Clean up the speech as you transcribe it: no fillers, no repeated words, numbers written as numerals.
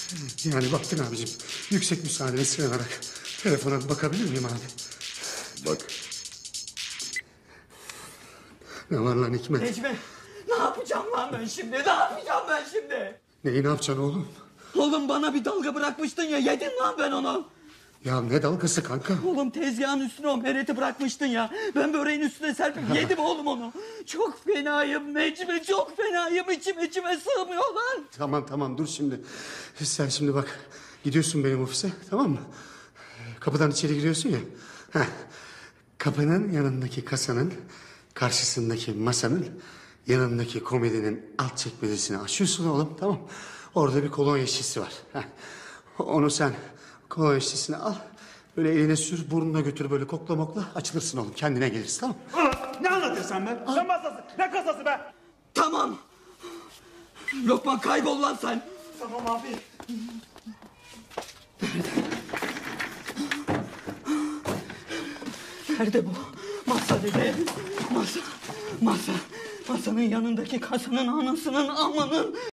Yani baktın abicim. Yüksek müsaadeni sığınarak telefona bir bakabilir miyim abi? Bak. Ne var lan Hikmet? Necmi, ne yapacağım lan ben şimdi? Ne yapacağım ben şimdi? Neyi ne yapacaksın oğlum? Oğlum bana bir dalga bırakmıştın ya, yedim lan ben onu. Ya ne dalgası kanka? Oğlum tezgahın üstüne o mereti bırakmıştın ya. Ben böreğin üstüne serpip yedim oğlum onu. Çok fenayım Necmi, çok fenayım. İçime sığmıyor lan. Tamam dur şimdi. Sen şimdi bak gidiyorsun benim ofise, tamam mı? Kapıdan içeri giriyorsun ya. Heh. Kapının yanındaki kasanın karşısındaki masanın yanındaki komedinin alt çekmecesini açıyorsun oğlum, tamam. Orada bir kolonya şişesi var. Heh. Onu sen kolonya şişesini al. Böyle eline sür, burnuna götür, böyle kokla mokla açılırsın oğlum, kendine gelirsin, tamam. Ne anlatıyorsun sen be? Ne masası? Ne kasası be? Tamam. Lokman kaybol lan sen. Tamam abi. Nerede bu? Masa dedi. Masa. Masanın yanındaki kasanın anasının amanın.